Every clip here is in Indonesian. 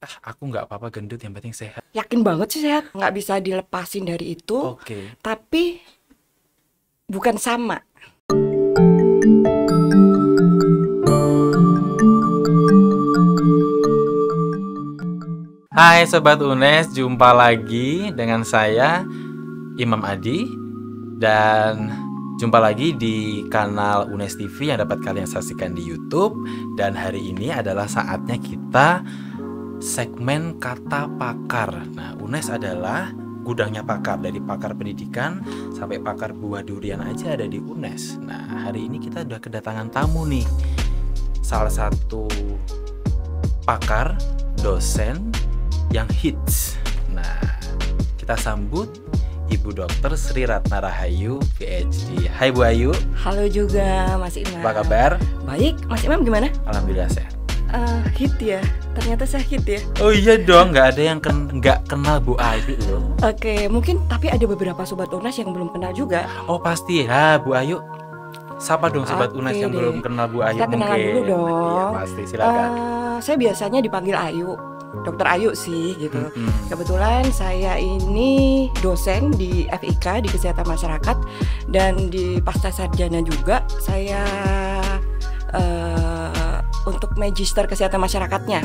Aku nggak apa-apa gendut, yang penting sehat. Yakin banget sih sehat, nggak bisa dilepasin dari itu. Oke. Tapi bukan sama. Hai Sobat UNES, jumpa lagi dengan saya Imam Adi. Dan jumpa lagi di kanal UNES TV yang dapat kalian saksikan di YouTube. Dan hari ini adalah saatnya kita segmen kata pakar. Nah, UNES adalah gudangnya pakar, dari pakar pendidikan sampai pakar buah durian aja ada di UNES. Nah, hari ini kita udah kedatangan tamu nih. Salah satu pakar, dosen yang hits. Nah, kita sambut Ibu Dr. Sri Ratna Rahayu, PhD. Hai Bu Ayu. Halo juga Mas Imam. Apa kabar? Baik, Mas Imam gimana? Alhamdulillah sehat. Hit ya, ternyata saya hit ya. Oh iya dong, nggak ada yang nggak kenal Bu Ayu loh. Oke, mungkin tapi ada beberapa sobat UNES yang belum kenal juga. Oh pasti ya Bu Ayu. Sapa dong sobat UNES yang belum kenal Bu Ayu. Kita kenalan dulu dong. Iya pasti, silakan. Saya biasanya dipanggil Ayu, Dokter Ayu sih gitu. Kebetulan saya ini dosen di FIK, di Kesehatan Masyarakat, dan di Pasca Sarjana juga saya untuk magister kesehatan masyarakatnya.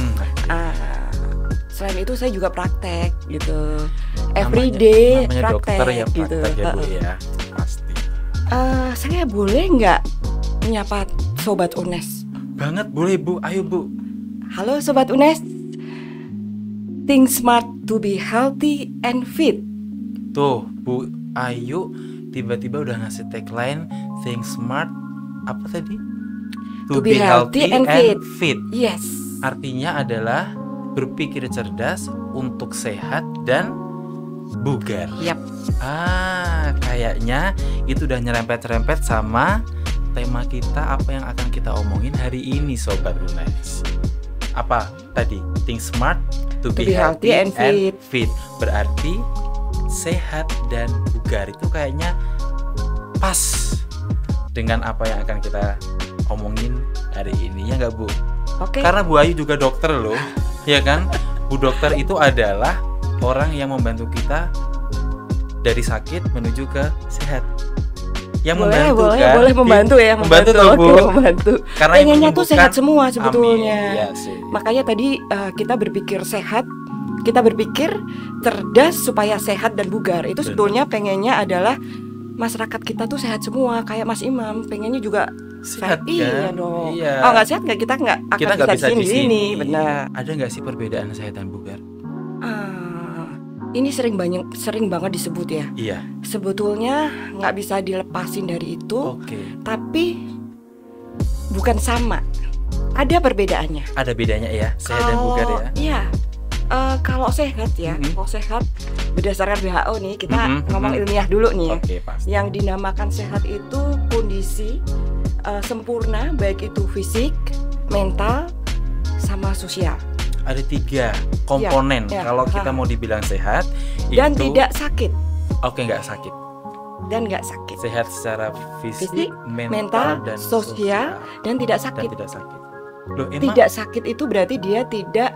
Selain itu saya juga praktek gitu, everyday namanya praktek, dokter ya, gitu. praktek ya Bu ya, pasti. Saya boleh nggak menyapa sobat UNES? Banget, boleh Bu, ayo Bu. Halo sobat UNES, think smart to be healthy and fit. Tuh Bu Ayu tiba-tiba udah ngasih tagline think smart, apa tadi? To be healthy and fit. Yes. Artinya adalah berpikir cerdas untuk sehat dan bugar. Yap. Kayaknya itu udah nyerempet-nyerempet sama tema kita, apa yang akan kita omongin hari ini Sobat UNES. Apa tadi? Think smart to be healthy and fit. Berarti sehat dan bugar. Itu kayaknya pas dengan apa yang akan kita omongin hari ini, ya nggak Bu? Oke. Karena Bu Ayu juga dokter loh, ya kan? Bu dokter itu adalah orang yang membantu kita dari sakit menuju ke sehat. Yang membantu kan? Boleh membantu ya, membantu toh Bu. Oke, membantu. Karena pengennya tuh sehat semua sebetulnya. Amin. Ya, sih. Makanya tadi kita berpikir sehat, kita berpikir cerdas supaya sehat dan bugar. Itu sebetulnya pengennya adalah masyarakat kita tuh sehat semua, kayak Mas Imam pengennya juga sehat. Iya dong. Iya. Oh nggak sehat nggak, kita nggak bisa di sini. Benar. Ada nggak sih perbedaan sehat dan bugar? Ini sering banget disebut ya. Iya. Sebetulnya nggak bisa dilepasin dari itu. Oke. Tapi bukan sama. Ada perbedaannya. Ada bedanya ya, sehat dan bugar ya. Iya. Kalau sehat ya, kalau sehat berdasarkan WHO nih, kita ngomong ilmiah dulu nih ya. Oke, pasti. Yang dinamakan sehat itu kondisi sempurna, baik itu fisik, mental, sama sosial. Ada 3 komponen kalau kita mau dibilang sehat. Dan itu, tidak sakit. Oke, nggak sakit. Dan nggak sakit. Sehat secara fisik, mental, dan sosial, dan tidak sakit. Dan tidak sakit. Loh, emang tidak sakit itu berarti dia tidak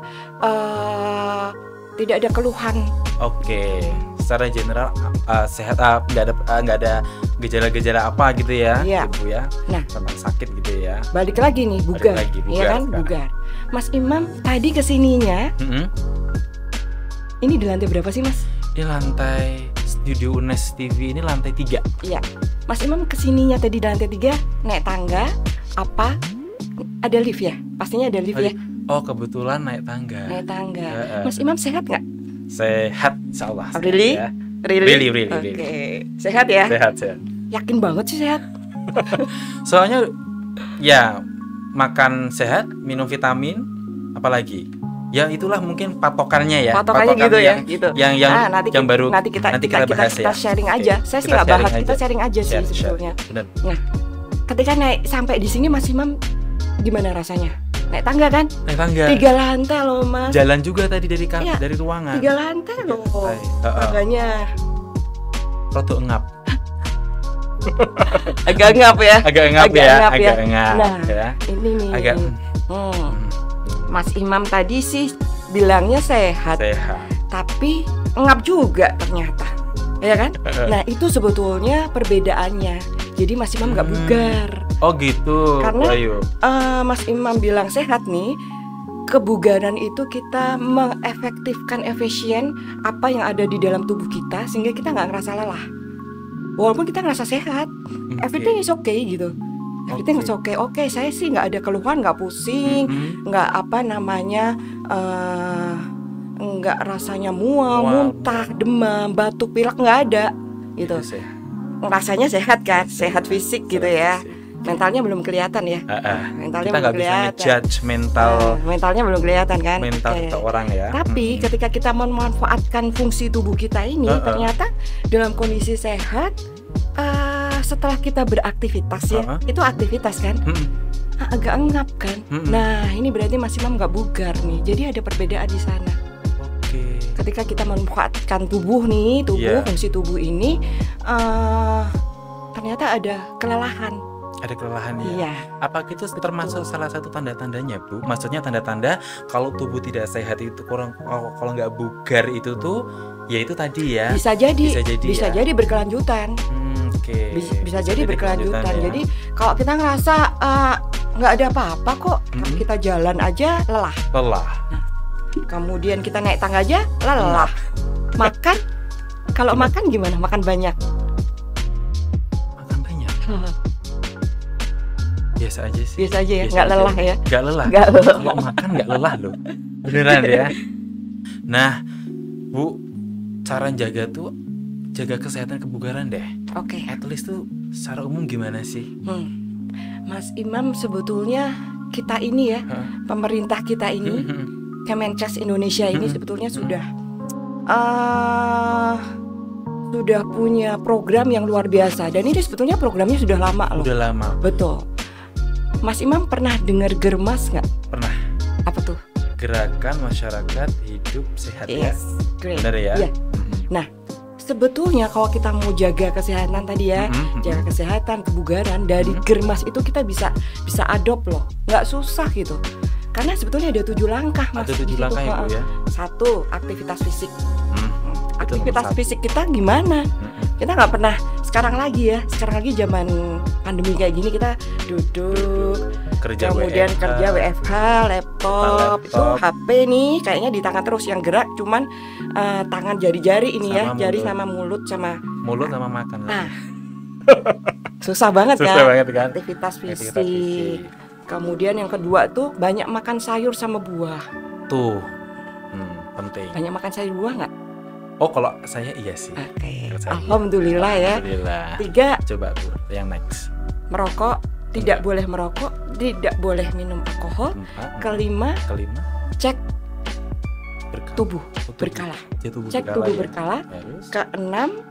ada keluhan. Oke, secara general sehat, nggak ada gejala-gejala apa gitu ya, Ibu ya. Nah, tentang sakit gitu ya. Balik lagi nih, bugar, ya kan, bugar. Mas Imam tadi kesininya, ini di lantai berapa sih Mas? Di lantai studio UNES TV ini lantai 3. Iya, Mas Imam kesininya tadi di lantai 3, naik tangga, apa? Ada lift ya? Pastinya ada lift ya? Oh, kebetulan naik tangga. Naik tangga. Mas Imam sehat nggak? Sehat, insyaallah. Really? Ya. Really? Oke. Sehat ya? Sehat. Yakin banget sih sehat. Soalnya ya makan sehat, minum vitamin, apalagi? Ya itulah mungkin patokannya ya. Patokannya gitu ya, gitu. Yang baru nanti kita bahas ya. Kita sharing aja. Saya sih nggak bahas, kita sharing aja sih sebetulnya. Benar. Nah, ketika naik sampai di sini Mas Imam gimana rasanya? Naik tangga kan? Naik tangga. 3 lantai loh Mas. Jalan juga tadi dari ruangan. 3 lantai loh. Tangganya. Roto ngap. Agak ngap ya. Agak ngap ya. Nah, ya. Ini nih. Mas Imam tadi sih bilangnya sehat, Sehat. tapi ngap juga ternyata, ya kan? Nah itu sebetulnya perbedaannya. Jadi Mas Imam nggak bugar. Oh gitu. Karena Ayo. Mas Imam bilang sehat nih, kebugaran itu kita mengefektifkan efisien apa yang ada di dalam tubuh kita sehingga kita nggak ngerasa lelah. Walaupun kita ngerasa sehat, everything is okay gitu. Everything is okay. Oke, saya sih nggak ada keluhan, nggak pusing, nggak nggak rasanya mual, muntah, demam, batuk, pilek, nggak ada gitu. Rasanya sehat kan, sehat fisik gitu ya. Mentalnya belum kelihatan ya. Mentalnya kita belum bisa kelihatan. ngejudge mentalnya belum kelihatan kan. mental seseorang ya. Tapi ketika kita memanfaatkan fungsi tubuh kita ini, ternyata dalam kondisi sehat, setelah kita beraktivitas ya, itu aktivitas kan, agak engap kan. Nah ini berarti Mas Imam nggak bugar nih. Jadi ada perbedaan di sana. Ketika kita memanfaatkan tubuh nih, fungsi tubuh ini, ternyata ada kelelahan. Ada kelelahan ya. Iya. Apa itu termasuk salah satu tanda-tandanya, Bu? Maksudnya tanda-tanda kalau tubuh tidak sehat itu kalau nggak bugar itu tuh, ya itu tadi ya. Bisa jadi berkelanjutan. Bisa jadi berkelanjutan. Ya. Jadi kalau kita ngerasa nggak ada apa-apa kok, kita jalan aja lelah. Nah, kemudian kita naik tangga aja lelah. Makan, kalau makan gimana? Makan banyak. Makan banyak. Biasa aja sih. Biasa aja ya, nggak lelah ya. Nggak lelah. Kalau makan nggak lelah loh. Beneran ya. Nah, Bu, cara jaga kesehatan kebugaran deh. Oke. At least tuh secara umum gimana sih? Mas Imam, sebetulnya kita ini ya, pemerintah kita ini, Kemenkes Indonesia ini sebetulnya sudah punya program yang luar biasa. Dan ini sebetulnya programnya sudah lama loh. Udah lama. Betul. Mas Imam pernah dengar GERMAS nggak? Pernah. Apa tuh? Gerakan Masyarakat Hidup Sehat. Yes, ya. Benar ya? Iya. Nah, sebetulnya kalau kita mau jaga kesehatan tadi ya, jaga kesehatan, kebugaran, dari GERMAS itu kita bisa adopt loh, nggak susah gitu. Karena sebetulnya ada 7 langkah Mas. Ada 7 langkah ya, Bu ya. 1, aktivitas fisik. Aktivitas fisik kita gimana? Kita nggak pernah sekarang lagi zaman pandemi kayak gini kita duduk, kerja WFH, laptop, itu HP nih kayaknya di tangan terus, yang gerak cuman tangan jari-jari ini sama ya, jari sama mulut sama makan. Nah, susah banget kan? Aktivitas fisik. Kemudian yang kedua tuh banyak makan sayur sama buah. Tuh, penting. Banyak makan sayur buah nggak? Oh, kalau saya iya sih. Oke. Alhamdulillah ya. 3, coba Bu, yang next. Merokok, tidak boleh merokok, tidak boleh minum alkohol. 5, cek tubuh berkala. Cek tubuh berkala. Ke-6,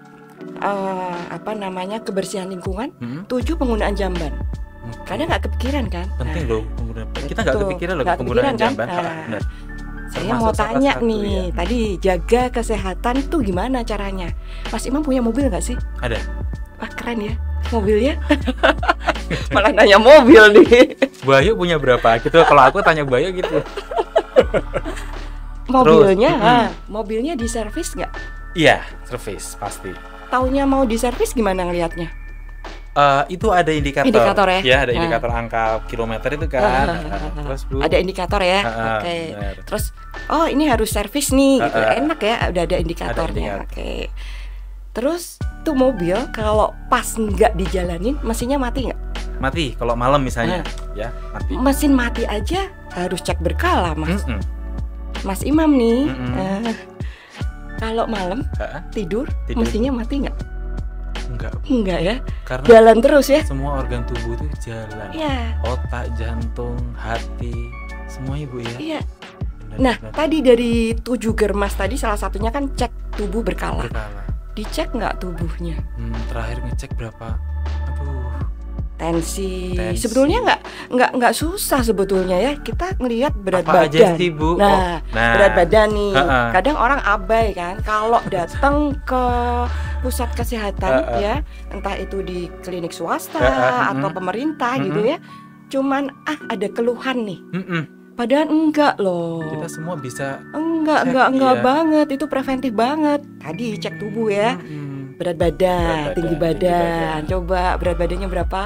kebersihan lingkungan. 7, penggunaan jamban. Kadang nggak kepikiran kan? Penting loh penggunaan. Kita nggak kepikiran loh penggunaan jamban. Benar. Saya mau tanya nih, tadi jaga kesehatan tuh gimana caranya? Mas Imam punya mobil nggak sih? Ada. Wah, keren ya mobilnya. Malah nanya mobil nih. Bayu punya berapa? Gitu. Kalau aku tanya Bayu gitu. Mobilnya diservis nggak? Iya, servis pasti. Taunya mau diservis gimana ngelihatnya? Itu ada indikator ya? Ya, ada indikator angka kilometer itu kan. Terus Bu, ada indikator ya. Oke. Terus ini harus servis nih gitu. Enak ya, udah ada indikatornya. Oke. Terus tuh mobil kalau pas nggak dijalanin mesinnya mati nggak? Mati kalau malam misalnya ya, mati. Mesin mati aja harus cek berkala, Mas. Mas Imam nih. Kalau malam tidur mesinnya mati nggak? Enggak ya. Karena jalan terus ya. Semua organ tubuh itu jalan. Iya. Otak, jantung, hati, semuanya Bu ya. Iya. Benar. Tadi dari 7 GERMAS tadi salah satunya kan cek tubuh berkala. Dicek nggak tubuhnya? Terakhir ngecek berapa? Tensi. Sebetulnya nggak susah sebetulnya ya. Kita ngelihat berat apa badan. Aja sih, Bu? Nah, berat badan nih. Kadang orang abai kan. Kalau datang ke pusat kesehatan ya, entah itu di klinik swasta atau pemerintah gitu ya. Cuman ada keluhan nih. Padahal enggak loh. Kita semua bisa Enggak cek, banget. Itu preventif banget. Tadi cek tubuh ya. Berat badan, tinggi badan. Coba berat badannya berapa?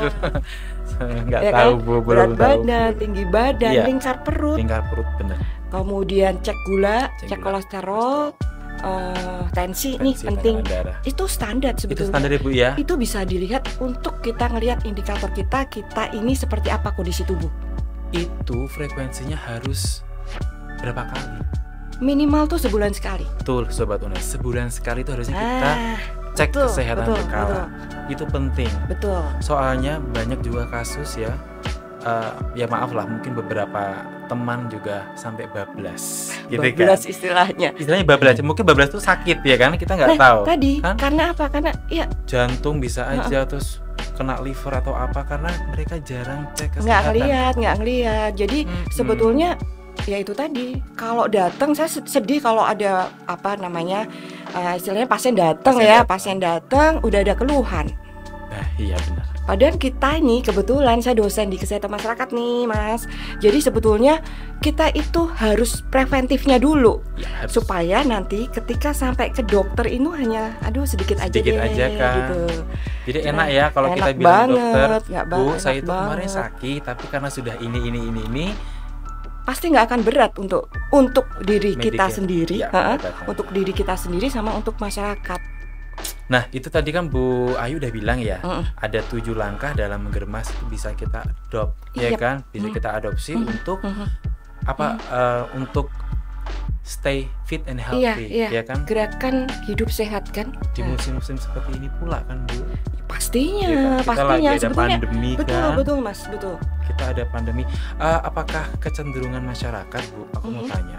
Nggak Ya tahu kan? Bu, Berat belum tahu. badan, tinggi badan, Iya. lingkar perut. Lingkar perut bener. Kemudian cek gula, cek gula, kolesterol, tensi nih Tensi, penting. tekanan darah. Itu standar Itu sebetulnya. standar ya Bu ya. Itu bisa dilihat untuk kita ngelihat indikator kita ini seperti apa kondisi tubuh. Itu frekuensinya harus berapa kali? Minimal tuh sebulan sekali. Betul Sobat UNES, sebulan sekali itu harusnya kita cek betul, kesehatan betul, berkala. Itu penting. betul. Soalnya banyak juga kasus ya. Ya maaf lah, mungkin beberapa teman juga sampai bablas gitu Bablas kan. istilahnya. Istilahnya bablas, mungkin bablas itu sakit ya kan, kita nggak Nah, tahu tadi kan. karena apa? Karena ya Jantung bisa aja terus kena liver atau apa, karena mereka jarang cek nggak kesehatan. ngelihat. Jadi sebetulnya ya itu tadi. Kalau datang saya sedih kalau ada apa namanya istilahnya pasien Pasien datang udah ada keluhan. Nah, iya benar. Padahal kita ini kebetulan saya dosen di kesehatan masyarakat nih Mas. Jadi sebetulnya kita itu harus preventifnya dulu Ya, harus. supaya nanti ketika sampai ke dokter itu hanya sedikit aja Sedikit deh aja, kan. gitu. Jadi enak ya kalau kita enak bilang banget, dokter, nggak Bu, enak saya itu kemarin banget. sakit, tapi karena sudah ini, Pasti nggak akan berat untuk diri kita Mediknya. sendiri, Ya, betul. untuk diri kita sendiri sama untuk masyarakat. Nah, itu tadi kan Bu Ayu udah bilang ya, Mm-mm. ada 7 langkah dalam menggermas itu bisa kita adopt, ya Yep. kan? Bisa kita adopsi untuk apa? Untuk stay fit and healthy, Iya. ya kan? Gerakan hidup sehat kan? Di musim-musim seperti ini pula kan Bu. Pastinya, Ya kan? Kita pastinya lagi ada sebetulnya. pandemi Betul, kan? betul Mas, betul. Kita ada pandemi. Apakah kecenderungan masyarakat, Bu? Aku mau tanya.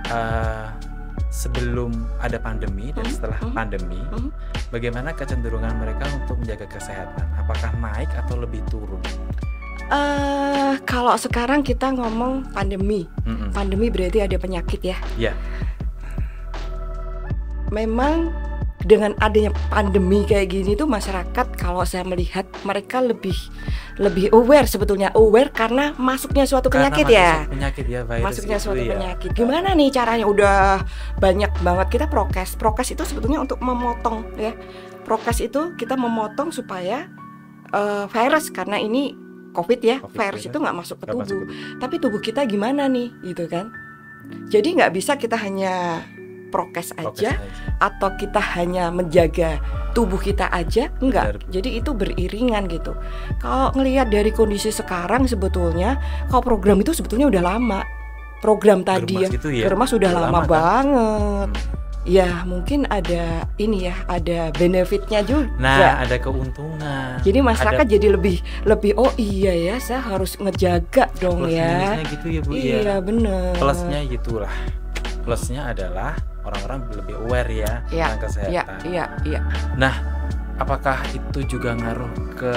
Sebelum ada pandemi dan setelah pandemi, bagaimana kecenderungan mereka untuk menjaga kesehatan? Apakah naik atau lebih turun? Kalau sekarang kita ngomong pandemi, pandemi berarti ada penyakit ya. Ya, Memang dengan adanya pandemi kayak gini tuh masyarakat kalau saya melihat mereka lebih aware sebetulnya, aware karena masuknya suatu penyakit karena ya. penyakit ya, virus Masuknya itu suatu ya. penyakit. Gimana nih caranya? Udah banyak banget kita prokes. Prokes itu sebetulnya untuk memotong ya. Prokes itu kita memotong supaya virus, karena ini COVID ya, COVID, virus ya. itu nggak masuk ke Nggak masuk tubuh. ke tubuh. Tapi tubuh kita gimana nih, gitu kan? Jadi nggak bisa kita hanya prokes Prokes aja atau kita hanya menjaga tubuh kita aja, enggak. Benar, Bu. Jadi itu beriringan gitu. Kalau ngelihat dari kondisi sekarang sebetulnya, kalau program itu sebetulnya udah lama. Program tadi Germas itu ya, Germas sudah udah lama lama, kan? banget. Ya mungkin ada ini ya, ada benefitnya juga. Nah, ada keuntungan. Jadi masyarakat Ada jadi lebih oh iya ya, saya harus ngejaga dong plus ya. minusnya gitu ya, Bu. Iya Ya. bener. Plusnya gitulah. Plusnya adalah orang-orang lebih aware ya Iya, tentang kesehatan. Iya. Nah, apakah itu juga ngaruh ke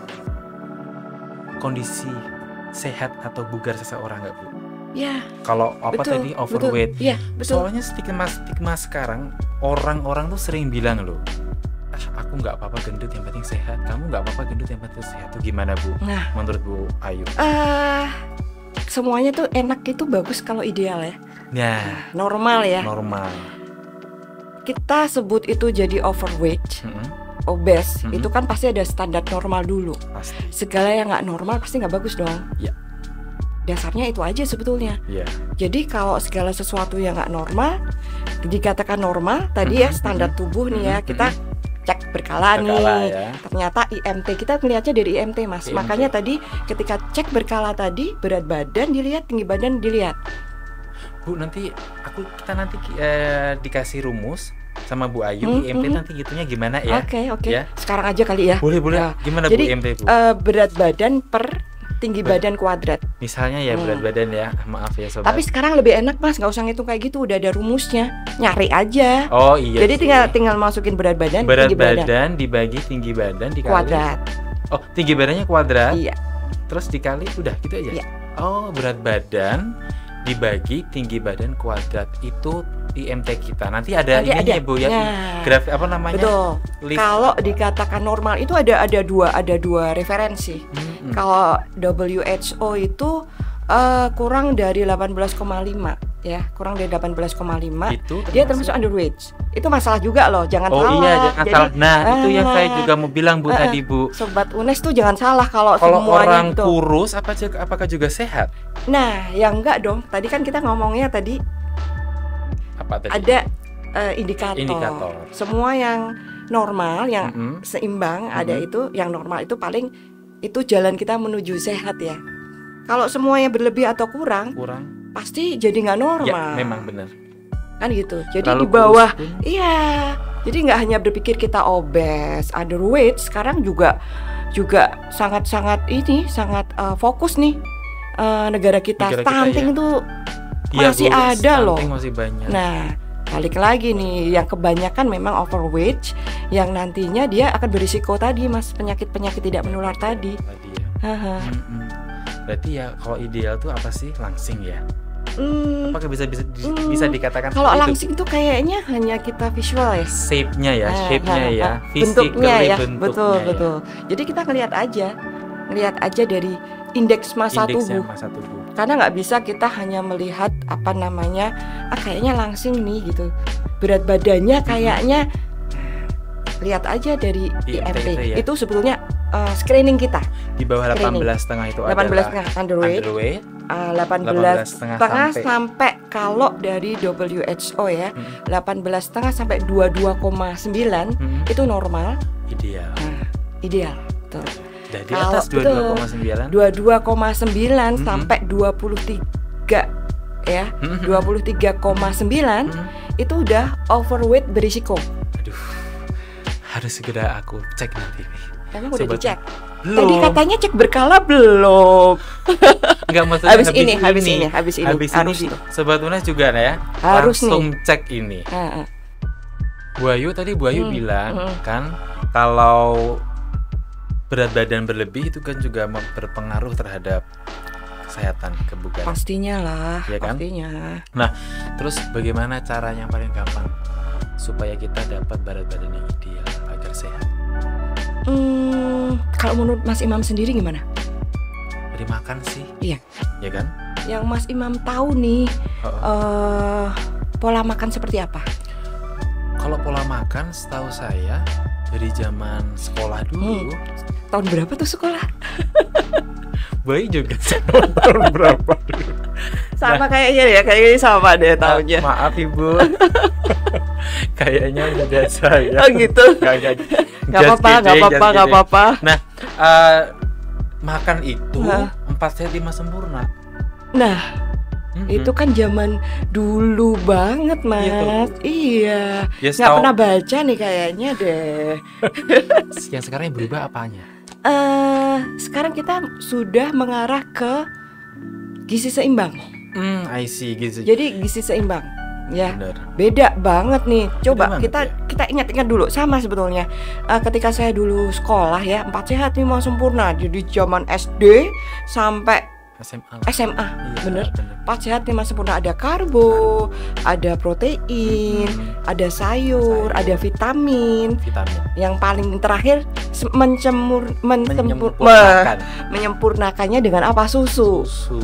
kondisi sehat atau bugar seseorang nggak, Bu? Ya, Kalau apa betul, tadi overweight? Iya, betul. Soalnya stigma sekarang orang-orang tuh sering bilang loh, aku nggak apa-apa gendut, yang penting sehat. Kamu nggak apa-apa gendut, yang penting sehat. Tuh gimana, Bu? Nah, Menurut Bu Ayu? semuanya tuh enak itu bagus kalau ideal ya. Nah, Normal ya. normal. Kita sebut itu jadi overweight, obes. Mm-mm. Itu kan pasti ada standar normal dulu. Pasti. Segala yang nggak normal pasti nggak bagus dong. Ya. Dasarnya itu aja sebetulnya. Iya. Jadi kalau segala sesuatu yang nggak normal dikatakan normal tadi ya, standar tubuh nih ya, kita cek berkala nih. Ya. Ternyata IMT kita melihatnya dari IMT Mas. IMT. Makanya tadi ketika cek berkala tadi, berat badan dilihat, tinggi badan dilihat. Bu, kita nanti dikasih rumus sama Bu Ayu. IMT nanti gitunya gimana ya? Oke. Ya. Sekarang aja kali ya. Boleh. Ya. Gimana Jadi, Bu IMT, Bu? Berat badan per tinggi badan kuadrat. Misalnya ya berat badan ya. Maaf ya sobat. Tapi sekarang lebih enak Mas, nggak usah ngitung kayak gitu, udah ada rumusnya. Nyari aja. Oh iya. Jadi sih. tinggal masukin berat badan, berat tinggi badan badan dibagi tinggi badan dikali kuadrat. Oh, tinggi badannya kuadrat. Iya. Terus dikali udah gitu aja. Iya. Oh, berat badan dibagi tinggi badan kuadrat itu IMT kita. Nanti ada ininya ada. Bu ya. Nah, Grafik apa namanya? betul. Lift. Kalau dikatakan normal itu ada dua referensi. Kalau WHO itu kurang dari 18,5 ya, kurang dari 18,5 Itu dia termasuk underweight. Itu masalah juga loh, jangan salah. iya, jangan Jadi, salah. Nah, itu yang saya juga mau bilang Bu tadi Bu. Sobat UNES tuh jangan salah kalau Kalau semuanya orang itu. kurus apakah juga sehat? Nah, ya enggak dong. Tadi kan kita ngomongnya tadi Apa tadi? ada indikator. Indikator. Semua yang normal, yang Mm-mm. seimbang ada itu, yang normal itu paling itu jalan kita menuju sehat ya. Kalau semuanya berlebih atau kurang, pasti jadi nggak normal. Ya, memang benar. Kan gitu. Jadi Kalau di bawah, kurus pun- iya. Jadi nggak hanya berpikir kita obes, underweight. Sekarang juga sangat-sangat fokus nih negara kita. Negara kita, Stunting ya. tuh Iya, masih Bu, ada loh. stunting masih banyak. Nah, balik lagi nih, yang kebanyakan memang overweight, yang nantinya dia akan berisiko tadi, Mas, penyakit-penyakit tidak menular tadi. Tadi ya. Haha. Berarti ya kalau ideal tuh apa sih? Langsing ya. Hmm, Apakah bisa dikatakan kalau seperti itu? langsing tuh kayaknya hanya kita visual ya. Shape-nya ya, shape-nya ya, Bentuknya ya, bentuknya betul. Jadi kita ngelihat aja dari indeks massa Indeksnya tubuh. massa tubuh. Karena nggak bisa kita hanya melihat kayaknya langsing nih gitu. Berat badannya kayaknya lihat aja dari IMT. ya. Itu sebetulnya screening kita. Di bawah Screening. 18,5 itu 18,5 adalah underweight. 18,5 sampai kalau dari WHO ya, 18,5 sampai 22,9 itu normal. ideal. Nah, ideal. Tuh. Dan di Kalau atas 22,9 22,9 sampai 23 ya. 23,9 itu udah overweight berisiko. Aduh, harus segera aku cek nanti nih. Emang udah Sobat- dicek? Belum. Tadi katanya cek berkala belum. Enggak, maksudnya Habis ini. Habis Harus ini itu. Sobat UNES juga ya. Harus langsung cek ini. Heeh. Bu Ayu bilang kan kalau berat badan berlebih itu kan juga berpengaruh terhadap kesehatan kebugaran. Pastinya lah, Ya kan? pastinya. Nah, terus bagaimana cara yang paling gampang supaya kita dapat berat badan yang ideal agar sehat? Kalau menurut Mas Imam sendiri gimana? Dari makan sih. Iya. Ya kan? Yang Mas Imam tahu nih pola makan seperti apa? Kalau pola makan setahu saya dari zaman sekolah dulu. Tahun berapa tuh sekolah? Bayi juga tahun berapa dulu? Sama kayaknya ya, kayaknya sama deh tahunnya. Maaf Ibu. Kayaknya udah saya. Oh gitu. Gak apa-apa. Nah, makan itu 4 sehat 5 sempurna. Nah, itu kan zaman dulu banget, Mas. Iya. Ya, Nggak pernah baca nih kayaknya deh. Yang sekarang yang berubah apanya? Sekarang kita sudah mengarah ke gizi seimbang. I see gitu. Jadi gizi seimbang, ya. Bener. Beda banget nih. Coba Beda banget, kita ingat-ingat dulu, sama sebetulnya. Ketika saya dulu sekolah ya, 4 sehat 5 sempurna. Jadi zaman SD sampai SMA, bener. 4 sehat 5 sempurna, ada karbo, ada protein, ada sayur, ada vitamin. Yang paling terakhir menyempurnakannya dengan apa? Susu.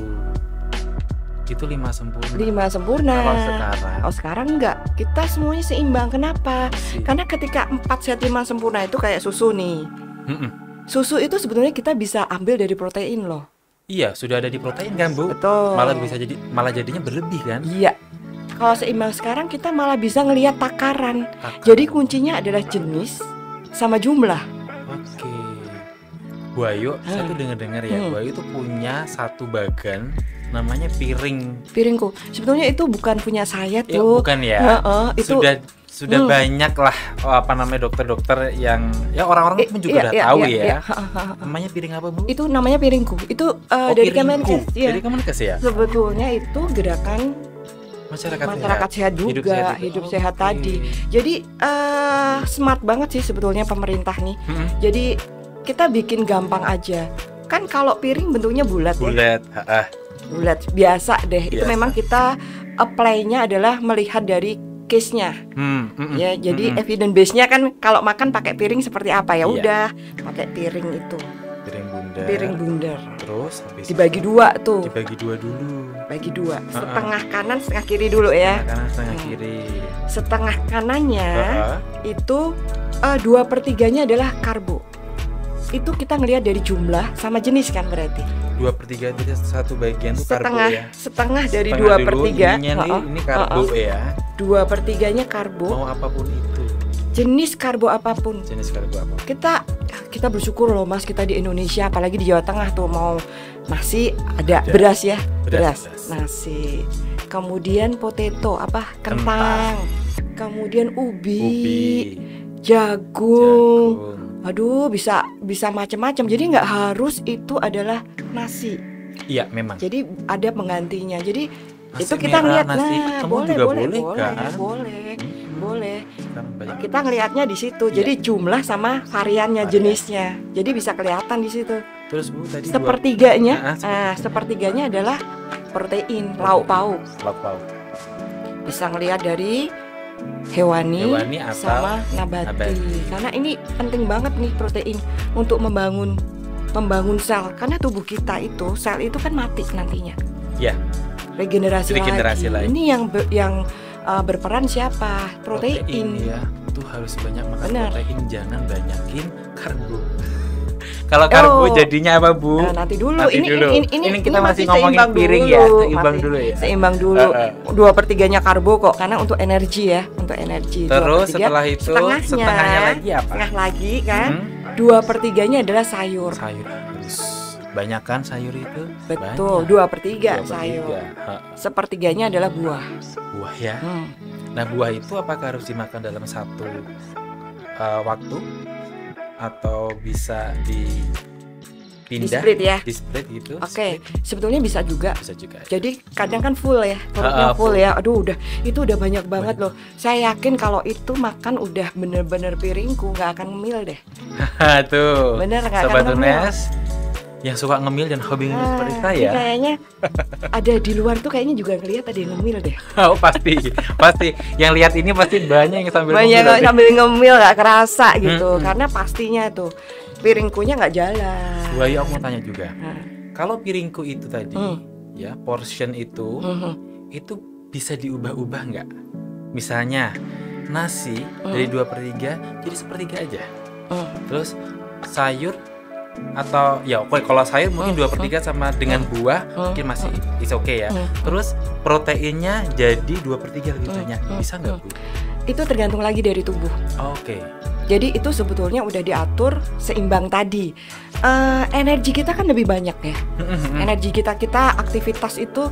Itu 5 sempurna. 5 sempurna. Kalau sekarang enggak. Kita semuanya seimbang. Kenapa? Karena ketika 4 sehat 5 sempurna itu kayak susu nih. Susu itu sebetulnya kita bisa ambil dari protein loh. Iya, sudah ada di protein kan, Bu? Betul. Malah jadinya berlebih kan? Iya. Kalau seimbang sekarang kita malah bisa ngelihat takaran. Jadi kuncinya adalah jenis sama jumlah. Oke. Bu Ayu, saya tuh dengar ya, Bu Ayu tuh punya satu bagan namanya piringku. Sebetulnya itu bukan punya saya tuh. Ya, bukan ya. Itu sudah banyak lah dokter-dokter yang ya orang-orang pun juga udah tahu ya. Namanya piring apa, Bu? Itu namanya piringku. Itu dari Kemenkes ya. Dari Kemenkes ya. Sebetulnya itu gerakan masyarakat sehat juga, hidup sehat tadi. Jadi smart banget sih sebetulnya pemerintah nih. Jadi kita bikin gampang aja. Kan kalau piring bentuknya bulat. Bulat biasa deh. Itu memang kita apply-nya adalah melihat dari case-nya. Ya, jadi evidence base-nya kan kalau makan pakai piring seperti apa ya udah pakai piring itu. Piring bumbu. bundar. Piring bundar. Terus habis Dibagi itu dua tuh. dibagi dua dulu. Bagi dua. Setengah kanan, setengah kiri dulu ya. Setengah kanan, setengah kiri. Setengah kanannya Heeh. itu 2/3-nya adalah karbo. Itu kita ngelihat dari jumlah sama jenis kan berarti. 2/3 dari satu bagian tuh karbo Setengah ya. setengah dari Setengah 2/3. dulu, ini karbo ya. 2/3-nya karbo. Mau apapun itu. Jenis karbo apapun. Jenis karbo apa? Kita bersyukur loh Mas, kita di Indonesia apalagi di Jawa Tengah tuh mau nasi ada beras ya, beras, nasi. Kemudian potato kentang. Kemudian ubi. Jagung. Aduh, bisa macam-macam. Jadi nggak harus itu adalah nasi. Iya, memang. Jadi ada penggantinya. Jadi Nasi itu kita merah, ngeliat nasi hitam juga boleh kan? Boleh. Sekarang banyak. Kita ngelihatnya di situ. Iya. Jadi jumlah sama variannya, jenisnya. Jadi bisa kelihatan di situ. Terus Bu tadi Sepertiganya, sepertiganya adalah protein, lauk pauk. lauk pauk. Bisa ngelihat dari hewani atau sama nabati. Karena ini penting banget nih protein untuk membangun sel. Karena tubuh kita itu, sel itu kan mati nantinya. Ya. Regenerasi lagi. lagi. Ini yang berperan siapa? Protein. Ya. Tuh harus banyak makan Benar. protein, jangan banyakin karbo. Kalau karbo jadinya apa Bu? Nah, nanti dulu. Ini kita masih masih ngomongin seimbang piring dulu. ya, seimbang dulu ya. Seimbang dulu. 2/3-nya karbo kok, karena untuk energi ya, untuk energi. Terus 2/3, setelah itu setengahnya lagi apa? Setengah lagi kan. 2/3-nya adalah sayur. Sayur harus banyak kan sayur itu? Betul, Banyak. 2/3 sayur. 2/3. Sepertiganya adalah buah. Buah ya. Nah, buah itu apakah harus dimakan dalam satu waktu atau bisa dipindah? Di Di-split gitu. Oke, sebetulnya bisa juga. Bisa juga. Jadi kadang kan full ya, perutnya full ya. Aduh, itu udah banyak banget loh. Saya yakin kalau itu makan udah bener-bener piringku nggak akan ngemil deh. Tuh. Bener nggak akan Sobat ngemil. Unes yang suka ngemil dan hobi ngemil seperti saya. Ini kayaknya ada di luar tuh kayaknya juga ngelihat ada yang ngemil deh. Oh, pasti. Yang lihat ini pasti banyak yang sambil Banyak ngemil. sambil ngemil nggak kerasa gitu, karena pastinya tuh piringkunya nggak jalan. Wah, ya aku mau tanya juga. Kalau piringku itu tadi, ya portion itu bisa diubah-ubah nggak? Misalnya nasi dari 2/3 jadi 1/3 aja. Terus sayur atau ya oke, kalau sayur mungkin 2/3 sama dengan buah mungkin masih is okay ya. Terus proteinnya jadi 2/3 lebih banyak. Bisa nggak Bu? Itu tergantung lagi dari tubuh. Oke. Jadi itu sebetulnya udah diatur seimbang tadi. Energi kita kan lebih banyak ya. Energi kita aktivitas itu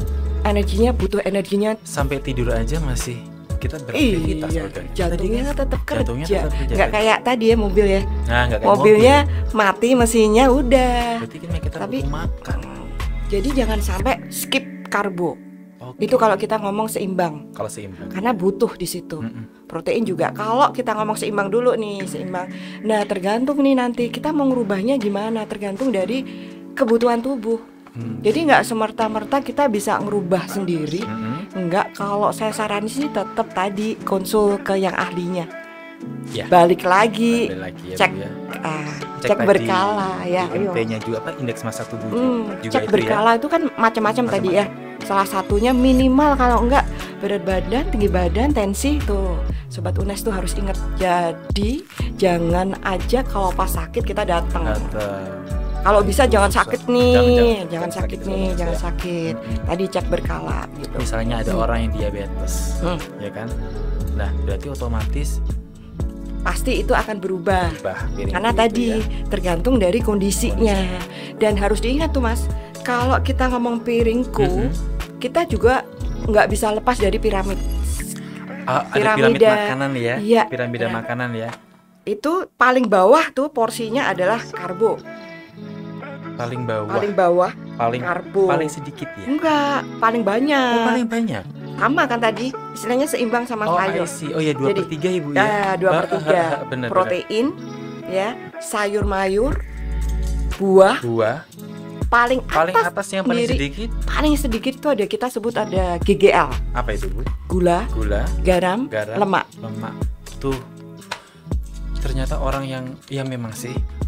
butuh energinya. Sampai tidur aja masih kita beraktivitas. Iya, jantungnya tetap jantungnya kerja. tetap kerja. Nggak kayak tadi ya mobil ya. Nah, nggak kayak Mobilnya mati mesinnya udah. Berarti kan kita Tapi butuh makan. Jadi jangan sampai skip karbo. Oke. Itu kalau kita ngomong seimbang. Kalau seimbang. Karena butuh di situ. Protein juga. Kalau kita ngomong seimbang dulu nih, seimbang. Nah, tergantung nih nanti kita mau ngerubahnya gimana, tergantung dari kebutuhan tubuh. Jadi nggak semerta-merta kita bisa ngerubah sendiri. Enggak, kalau saya saran sih tetap tadi konsul ke yang ahlinya. Ya. Balik lagi, ya, cek Bu, ya. cek tadi berkala ya. Ayo. IMP-nya juga indeks massa tubuh juga Cek itu berkala itu kan macam-macam tadi ya. Salah satunya minimal, kalau enggak berat badan, tinggi badan, tensi tuh. Sobat Unes tuh harus ingat. Jadi jangan aja kalau pas sakit kita datang. Kalau bisa jangan sakit nih, jangan sakit nih, jangan sakit. Tadi cek berkala gitu. Misalnya ada orang yang diabetes, ya kan? Nah, berarti otomatis pasti itu akan berubah. Karena gitu tadi tergantung dari kondisinya. Dan harus diingat tuh Mas, kalau kita ngomong piringku, kita juga nggak bisa lepas dari piramid. Ada piramid makanan ya, iya, piramida makanan ya. Itu paling bawah tuh porsinya adalah karbo. Paling bawah paling karbo. Paling sedikit ya? Enggak, paling banyak. Oh, paling banyak. Sama kan tadi, istilahnya seimbang sama sayur. Oh ya, 2/3 Ibu ya. 2/3 protein ya, sayur mayur, buah. Paling atas yang paling sedikit. Paling sedikit itu ada, kita sebut ada GGL. Apa itu Bu? Gula, garam, lemak. Tuh. Ternyata orang yang memang sih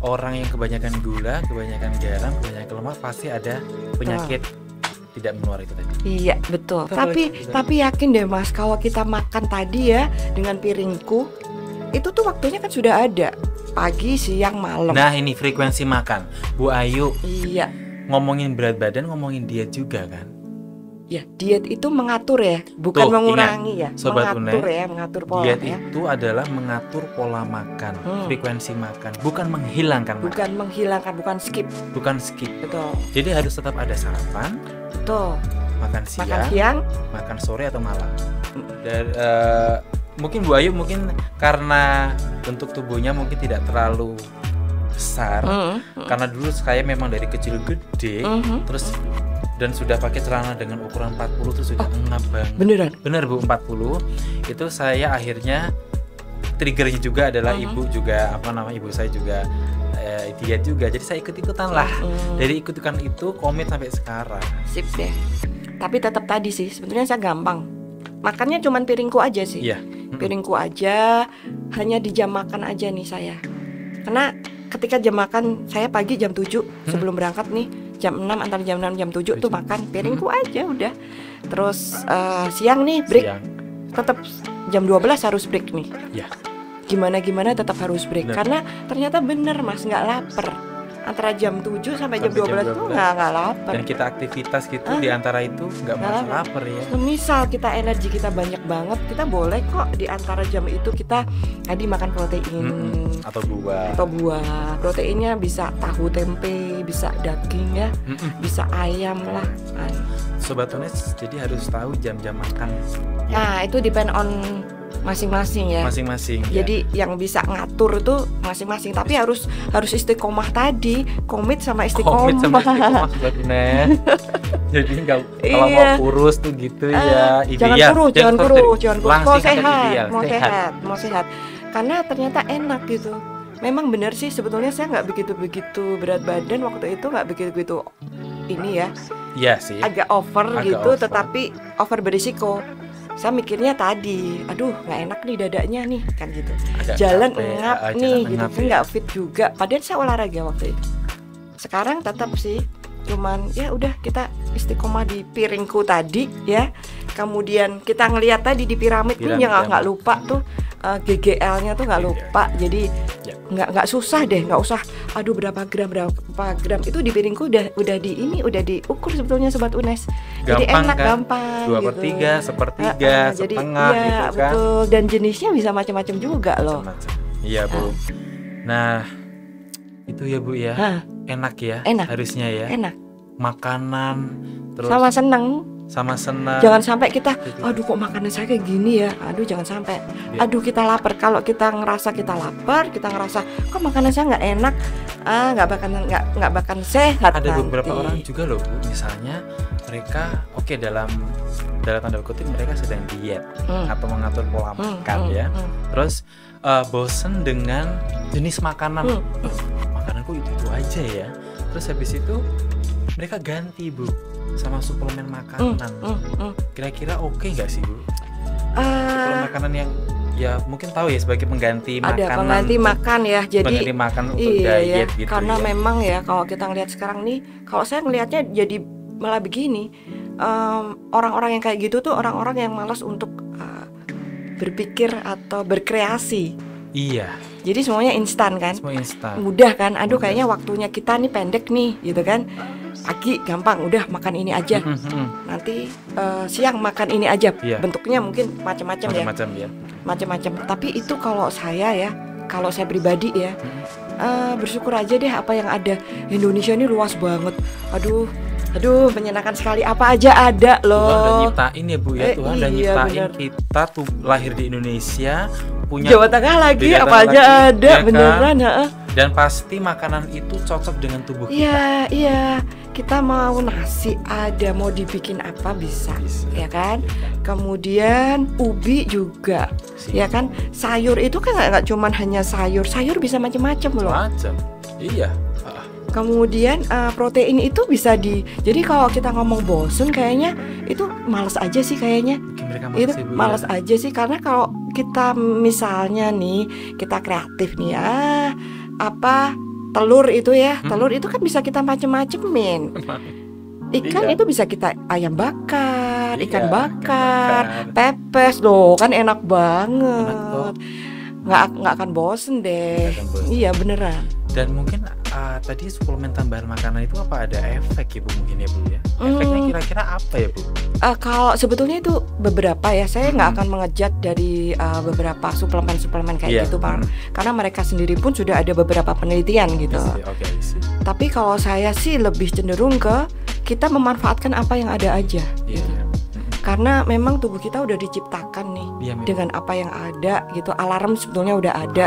orang yang kebanyakan gula, kebanyakan garam, kebanyakan lemak pasti ada penyakit tidak menular itu tadi. Iya betul. Tapi yakin deh Mas, kalau kita makan tadi ya dengan piringku, itu tuh waktunya kan sudah ada pagi, siang, malam. Nah ini frekuensi makan, Bu Ayu. Iya. Ngomongin berat badan, ngomongin diet juga kan? Ya diet itu mengatur ya, bukan Tuh, mengurangi ingat, ya. Sobat Mengatur Une, ya, mengatur pola diet ya. itu adalah mengatur pola makan, frekuensi makan, bukan menghilangkan makan. Bukan menghilangkan, bukan skip. Bukan skip. Betul. Jadi harus tetap ada sarapan, Betul. makan Makan siang, makan sore atau malam. Dan mungkin Bu Ayu mungkin karena bentuk tubuhnya mungkin tidak terlalu besar, karena dulu saya memang dari kecil gede, terus dan sudah pakai celana dengan ukuran 40 terus sudah ngap banget. beneran. Bener Bu, 40. Itu saya akhirnya triggernya juga adalah ibu juga ibu saya juga diet juga. Jadi saya ikut-ikutan lah. Dari ikut-ikutan itu komit sampai sekarang. Sip deh. Tapi tetap tadi sih, sebetulnya saya gampang. Makannya cuman piringku aja sih. Iya. Piringku aja, hanya di jam makan aja nih saya. Karena ketika jam makan saya pagi jam 7 sebelum berangkat nih, jam 6 antara jam 6 jam 7 tuh makan piringku aja udah. Terus siang nih break. Tetap jam 12 harus break nih. Iya. Gimana tetap harus break. Bener. Karena ternyata bener Mas, nggak lapar. Antara jam 7 sampai jam 12 itu nggak lapar. Dan kita aktivitas gitu di antara itu nggak merasa lapar ya. Misal kita energi kita banyak banget, kita boleh kok di antara jam itu kita tadi makan protein atau buah. Proteinnya bisa tahu tempe, bisa daging ya, bisa ayam lah. Sobat Tunes, jadi harus tahu jam-jam makan. Nah itu depend on masing-masing ya. Masing-masing. Jadi yang bisa ngatur itu masing-masing. Tapi harus istiqomah tadi, komit sama istiqomah. Sobat Tunes. Jadi kalau mau kurus tuh gitu ya. Jangan kurus. Mau sehat. Karena ternyata enak gitu. Memang benar sih sebetulnya saya nggak begitu berat badan waktu itu, nggak begitu ini ya. Iya sih. Agak over gitu, tetapi over berisiko. Saya mikirnya tadi, aduh nggak enak nih dadanya nih kan gitu. Jalan ngap nih gitu, kan nggak fit juga. Padahal saya olahraga waktu itu. Sekarang tetap sih, cuman ya udah kita istiqomah di piringku tadi ya. Kemudian kita ngelihat tadi di piramid nih yang nggak lupa tuh GGL-nya tuh nggak lupa. Jadi nggak susah deh, nggak usah. Aduh berapa gram itu di piringku udah diukur sebetulnya Sobat Unes. Jadi enak kan? Gampang. 2/3, 1/3, setengah iya, gitu kan. Betul. Dan jenisnya bisa macam-macam juga loh. Iya Bu. Nah itu ya Bu ya. Enak ya. Enak. Harusnya ya. Enak. Makanan terus sama seneng. Jangan sampai kita, aduh kok makanan saya kayak gini ya. Aduh jangan sampai. Aduh kita lapar. Kalau kita ngerasa kita lapar, kita ngerasa kok makanan saya nggak enak, nggak bakal sehat. Ada nanti. Beberapa orang juga loh Bu, misalnya mereka dalam tanda kutip mereka sedang diet atau mengatur pola makan ya. Terus bosen dengan jenis makanan. Makananku itu aja ya. Terus habis itu mereka ganti Bu sama suplemen makanan. Kira-kira oke nggak sih Bu? Suplemen makanan yang ya mungkin tahu ya sebagai pengganti makanan. Ada pengganti makan ya. Jadi pengganti makan untuk diet gitu. Karena ya. memang ya kalau kita ngelihat sekarang nih, kalau saya ngelihatnya jadi malah begini. Orang-orang yang kayak gitu tuh orang-orang yang malas untuk berpikir atau berkreasi. Iya. Jadi semuanya instan kan? Semua instan. Mudah kan? Aduh kayaknya waktunya kita nih pendek nih, gitu kan? Pagi gampang, udah makan ini aja. Nanti siang makan ini aja. Bentuknya mungkin macam-macam ya. Macam-macam. Tapi itu kalau saya pribadi ya, bersyukur aja deh apa yang ada. Indonesia ini luas banget. Aduh menyenangkan sekali, apa aja ada loh. Tuhan udah nyiptain ya Bu ya. Tuhan udah nyiptain kita tuh lahir di Indonesia, punya Jawa Tengah lagi, apa aja ada ya beneran kan? Dan pasti makanan itu cocok dengan tubuh kita. Iya. Kita mau nasi ada, mau dibikin apa bisa. Ya kan? Kemudian ubi juga, ya kan? Sayur itu kan nggak cuman hanya sayur bisa macam-macam loh. Iya. Kemudian protein itu bisa jadi kalau kita ngomong bosen kayaknya itu malas aja sih kayaknya. Itu malas aja sih, karena kalau kita misalnya nih kita kreatif nih telur itu ya, telur itu kan bisa kita macem-macemin. Ikan Iya. itu bisa kita ayam bakar, Iya, ikan ikan bakar, bakar. pepes loh, kan enak Enak banget. kok. Nggak akan bosen deh. Nggak akan bosen. Iya beneran. Dan mungkin tadi suplemen tambahan makanan itu apa ada efek ya Bu mungkin ya Bu ya? Efeknya kira-kira apa ya Bu? Kalau sebetulnya itu beberapa ya, saya nggak akan mengejat dari beberapa suplemen-suplemen kayak Iya, gitu Bang, karena mereka sendiri pun sudah ada beberapa penelitian gitu. Oke, sih. Tapi kalau saya sih lebih cenderung ke kita memanfaatkan apa yang ada aja, Iya. gitu. Karena memang tubuh kita udah diciptakan nih Iya, memang. dengan apa yang ada gitu. Alarm sebetulnya udah ada.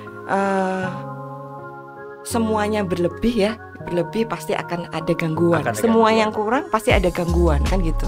Semuanya berlebih ya, berlebih pasti akan ada gangguan. Akan ada Semua gangguan. yang kurang pasti ada gangguan kan gitu.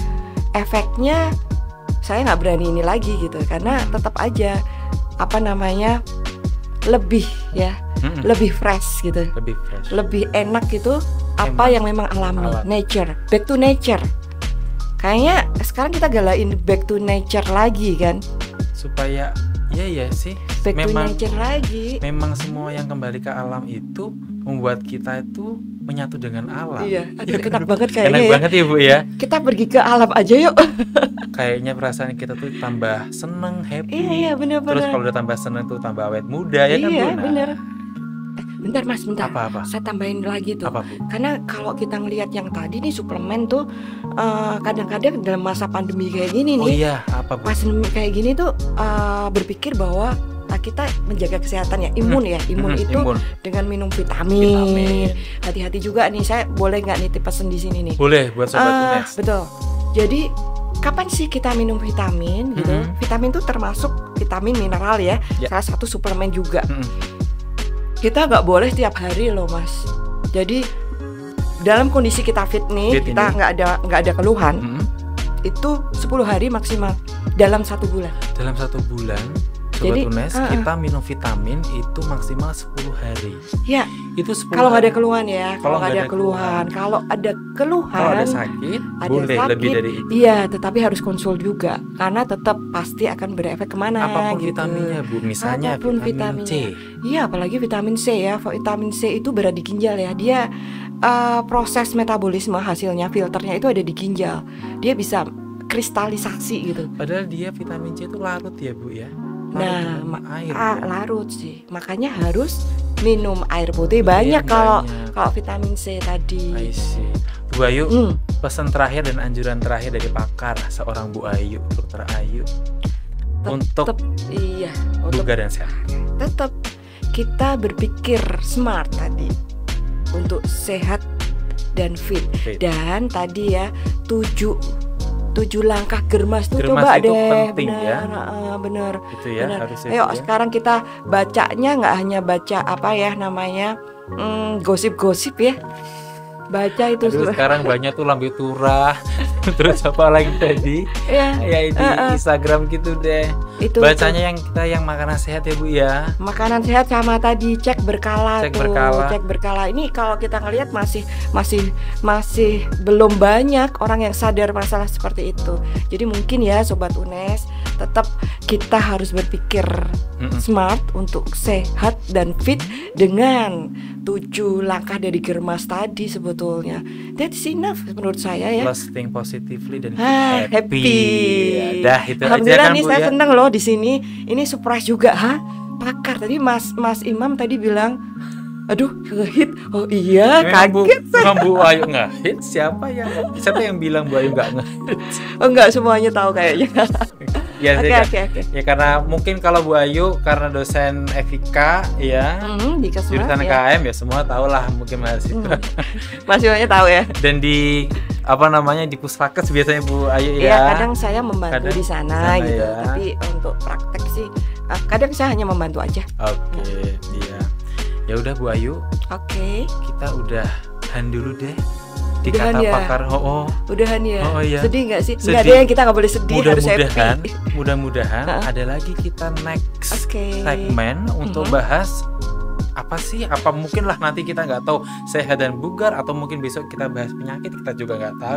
Efeknya saya nggak berani ini lagi gitu, karena tetap aja apa namanya lebih ya, lebih fresh gitu, Lebih fresh. lebih enak gitu. Apa Emang. yang memang alami, Alam. nature, back to nature. Kayaknya sekarang kita galain back to nature lagi kan, Supaya iya sih. back to Memang nature lagi. memang semua yang kembali ke alam itu membuat kita itu menyatu dengan alam. Iya, aduh, Ya, enak banget kayaknya Enak ya. banget ya Bu ya. Kita pergi ke alam aja yuk. Kayaknya perasaan kita tuh tambah seneng, happy. Iya bener-bener. Terus kalau udah tambah seneng tuh tambah awet muda ya kan Bu. Iya Nah, bener. Bentar Mas, bentar. Apa-apa? Saya tambahin lagi tuh. Apa Bu? Karena kalau kita ngelihat yang tadi nih suplemen tuh kadang-kadang dalam masa pandemi kayak gini Oh nih, iya, apa Bu? pas pandemi kayak gini tuh berpikir bahwa kita menjaga kesehatan ya, imun ya, imun itu Imun. dengan minum vitamin. Hati-hati juga nih, saya boleh nggak nitip pesen di sini nih? Boleh buat sobat Unes. Betul. Jadi kapan sih kita minum vitamin gitu? Vitamin itu termasuk vitamin mineral ya, Ya. salah satu suplemen juga. Kita nggak boleh tiap hari loh Mas. Jadi dalam kondisi kita fit nih, Fit kita ini. nggak ada keluhan, itu 10 hari maksimal dalam 1 bulan. Dalam 1 bulan Sobat Jadi, Unes, kita minum vitamin itu maksimal 10 hari. Ya, Itu 10 kalau nggak ada hari. keluhan ya, kalau nggak ada keluhan, kalau ada keluhan, Kalau ada sakit, ada boleh sakit, lebih dari itu. iya, tetapi harus konsul juga karena tetap pasti akan berefek kemana. Apapun gitu. vitaminnya Bu, misalnya Apapun vitamin C. Iya, apalagi vitamin C ya. Vitamin C itu berada di ginjal ya. Dia proses metabolisme hasilnya, filternya itu ada di ginjal. Dia bisa kristalisasi gitu. Padahal dia vitamin C itu larut ya Bu ya. Nah, air. Ya. larut sih. Makanya harus minum air putih banyak kalau vitamin C tadi. I see. Bu Ayu, Hmm. pesan terakhir dan anjuran terakhir dari pakar seorang Bu Ayu, Dokter Ayu, untuk Iya, untuk bugar dan sehat. tetap kita berpikir smart tadi untuk sehat dan fit. Fit. Dan tadi ya 7 langkah germas tuh Germas coba itu deh, penting ya. bener. Itu ya Benar. harus Ayo sekarang kita bacanya nggak hanya baca apa ya namanya gosip-gosip ya, baca itu Aduh, sekarang banyak tuh lambe turah. Terus apa lagi tadi? ya Ya di Instagram gitu deh. itu Bacanya yang makanan sehat ya Bu ya. makanan sehat sama tadi cek berkala Cek tuh, berkala. cek berkala. Ini kalau kita ngelihat masih belum banyak orang yang sadar masalah seperti itu. Jadi mungkin ya Sobat Unes, tetap kita harus berpikir smart untuk sehat dan fit dengan 7 langkah dari germas tadi sebetulnya. That's enough menurut saya ya. Plus think positively dan Happy. Ya, dah itu aja Alhamdulillah kan nih Bu saya ya. seneng loh di sini. Ini surprise juga, pakar tadi Mas Imam tadi bilang, aduh ngehit. Oh iya, kaget saya. Memang Bu Ayu ngehit. Siapa yang bilang Bu Ayu nggak ngehit? Oh enggak, semuanya tahu kayaknya. Ya, Oke. ya karena mungkin kalau Bu Ayu karena dosen FIK ya, Di Kesmas jurusan ya. KM ya semua tahu lah mungkin mahasiswa. Mahasiswanya tahu ya. Dan di di Puskesmas biasanya Bu Ayu Iya, ya. kadang saya membantu Kadang di sana di sana gitu. ya. Tapi untuk praktek sih kadang saya hanya membantu aja. Oke, iya. Ya udah Bu Ayu, Oke. kita udahan dulu deh. Di Udahan kata ya? pakar Udahan ya. Oh, iya. Sedih nggak sih? Sedih. Nggak ada yang kita nggak boleh sedih, harus happy. Mudah-mudahan ada lagi kita next Oke. segmen untuk bahas apa sih? Apa mungkin lah nanti kita nggak tahu sehat dan bugar, atau mungkin besok kita bahas penyakit, kita juga nggak tahu.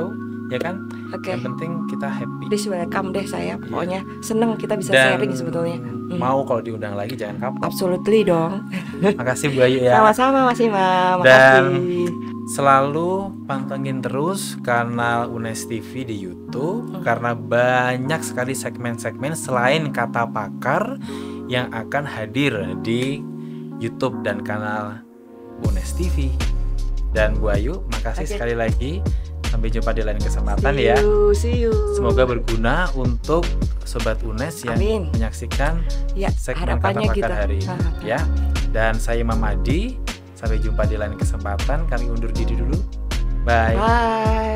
ya kan? Oke. Yang penting kita happy. Please welcome deh saya. Pokoknya seneng kita bisa Dan sharing sebetulnya. mau kalau diundang lagi jangan kapok. Absolutely dong. Makasih Bu Ayu ya. Sama-sama Mas Imam. Dan Makasih. selalu pantengin terus kanal UNES TV di YouTube karena banyak sekali segmen-segmen selain kata pakar yang akan hadir di YouTube dan kanal UNES TV. Dan Bu Ayu, makasih sekali lagi. Sampai jumpa di lain kesempatan ya. See you. Semoga berguna untuk Sobat UNES yang menyaksikan segmen kata pakar hari ini ya. Dan saya Imam Adi. Sampai jumpa di lain kesempatan. Kami undur diri dulu. Bye.